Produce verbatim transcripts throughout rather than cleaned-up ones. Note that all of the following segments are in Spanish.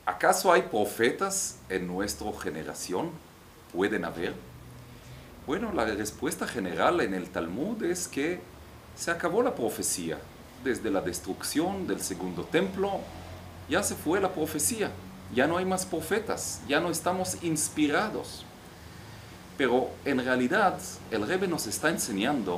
¿Acaso hay profetas en nuestra generación? ¿Pueden haber? Bueno, la respuesta general en el Talmud es que se acabó la profecía. Desde la destrucción del segundo templo, ya se fue la profecía. Ya no hay más profetas, ya no estamos inspirados. Pero en realidad el Rebbe nos está enseñando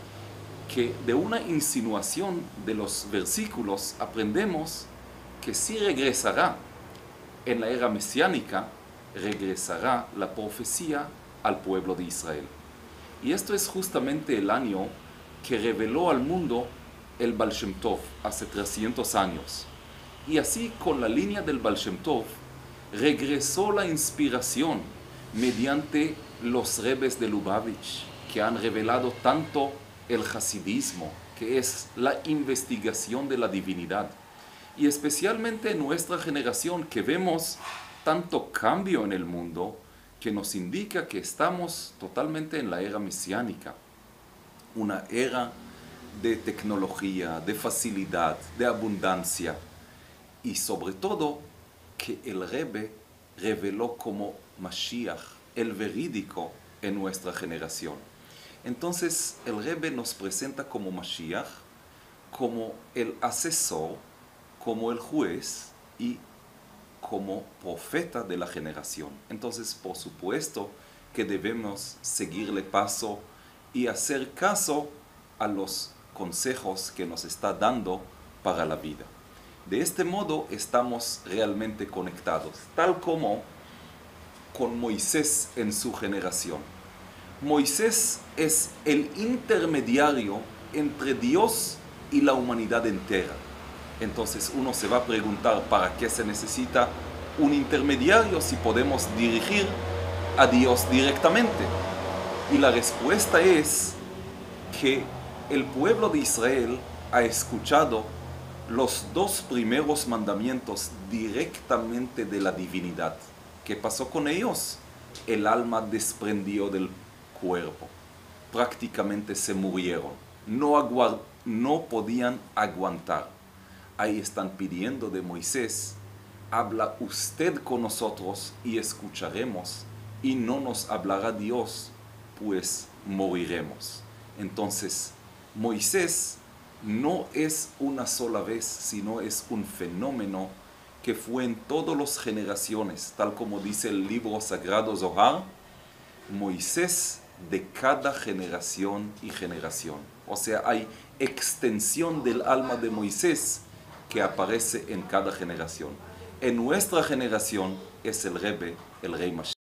que de una insinuación de los versículos aprendemos que sí regresará en la era mesiánica, regresará la profecía al pueblo de Israel. Y esto es justamente el año que reveló al mundo el Baal Shem Tov, hace trescientos años. Y así, con la línea del Baal Shem Tov, regresó la inspiración mediante los rebes de Lubavitch, que han revelado tanto el hasidismo, que es la investigación de la divinidad. Y especialmente en nuestra generación, que vemos tanto cambio en el mundo, que nos indica que estamos totalmente en la era mesiánica. Una era de tecnología, de facilidad, de abundancia. Y sobre todo, que el Rebbe reveló como Mashiach, el verídico en nuestra generación. Entonces, el Rebbe nos presenta como Mashiach, como el asesor, como el juez y como profeta de la generación. Entonces, por supuesto que debemos seguirle paso y hacer caso a los consejos que nos está dando para la vida. De este modo estamos realmente conectados, tal como con Moisés en su generación. Moisés es el intermediario entre Dios y la humanidad entera. Entonces uno se va a preguntar, ¿para qué se necesita un intermediario si podemos dirigir a Dios directamente? Y la respuesta es que el pueblo de Israel ha escuchado los dos primeros mandamientos directamente de la divinidad. ¿Qué pasó con ellos? El alma desprendió del cuerpo. Prácticamente se murieron. No, aguard- no podían aguantar. Ahí están pidiendo de Moisés, habla usted con nosotros y escucharemos, y no nos hablará Dios, pues moriremos. Entonces, Moisés no es una sola vez, sino es un fenómeno que fue en todas las generaciones, tal como dice el libro sagrado Zohar, Moisés de cada generación y generación. O sea, hay extensión del alma de Moisés que aparece en cada generación. En nuestra generación es el Rebbe, el Rey Mashiach.